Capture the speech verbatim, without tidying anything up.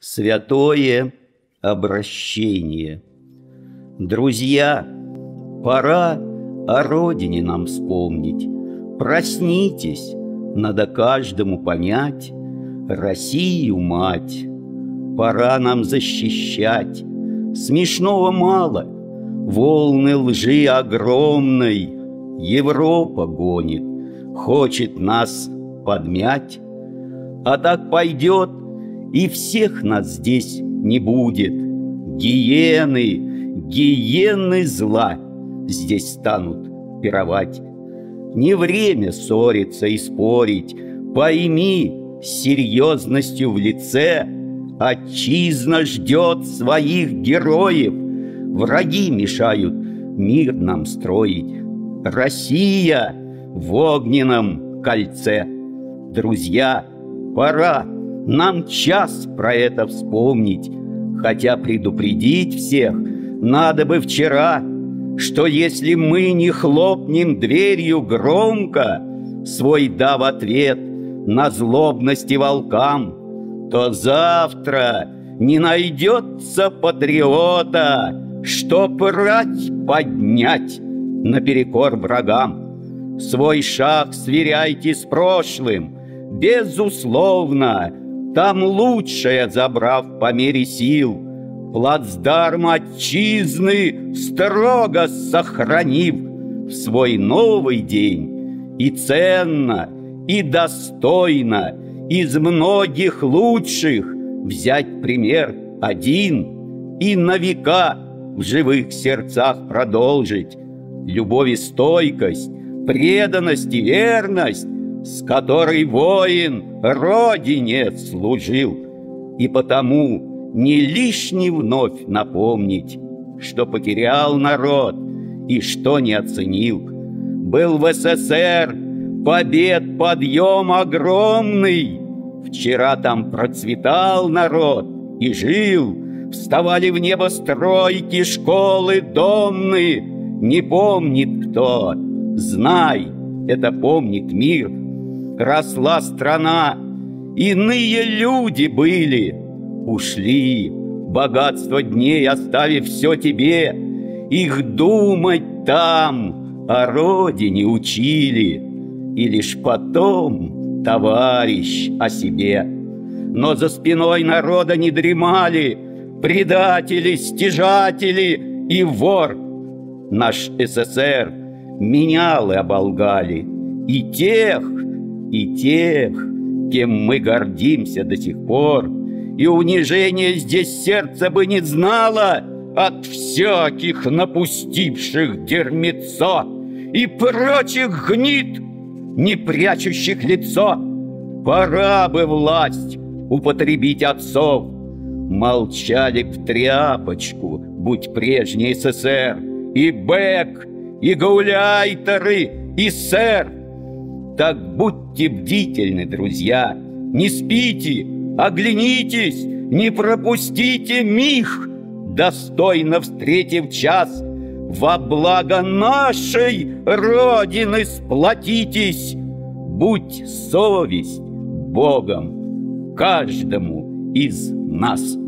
Святое обращение. Друзья, пора о родине нам вспомнить. Проснитесь, надо каждому понять Россию, мать. Пора нам защищать. Смешного мало, волны лжи огромной Европа гонит, хочет нас подмять. А так пойдет, и всех нас здесь не будет. Гиены, гиены зла здесь станут пировать. Не время ссориться и спорить. Пойми, с серьезностью в лице отчизна ждет своих героев. Враги мешают мир нам строить. Россия в огненном кольце. Друзья, пора нам час про это вспомнить, хотя предупредить всех надо бы вчера, что если мы не хлопнем дверью громко свой «да» в ответ на злобности волкам, то завтра не найдется патриота, чтоб рать поднять наперекор врагам. Свой шаг сверяйте с прошлым, безусловно, там лучшее забрав по мере сил, плацдарм отчизны строго сохранив в свой новый день. И ценно, и достойно из многих лучших взять пример один и на века в живых сердцах продолжить любовь и стойкость, преданность и верность, с которой воин Родине служил. И потому не лишне вновь напомнить, что потерял народ и что не оценил. Был в СССР побед подъем огромный, вчера там процветал народ и жил, вставали в небо стройки, школы, домны. Не помнит кто, знай, это помнит мир. Росла страна, иные люди были, ушли, богатство дней оставив все тебе. Их думать там о родине учили, и лишь потом, товарищ, о себе. Но за спиной народа не дремали предатели, стяжатели и вор. Наш СССР менял и оболгали и тех, и тех, кем мы гордимся до сих пор. И унижение здесь сердце бы не знало от всяких напустивших дерьмецо и прочих гнид, не прячущих лицо. Пора бы власть употребить отцов. Молчали в тряпочку, будь прежний СССР, и Бек, и гауляйтеры, и сэр. Так будьте бдительны, друзья, не спите, оглянитесь, не пропустите миг, достойно встретив час, во благо нашей Родины сплотитесь. Будь совесть Богом каждому из нас.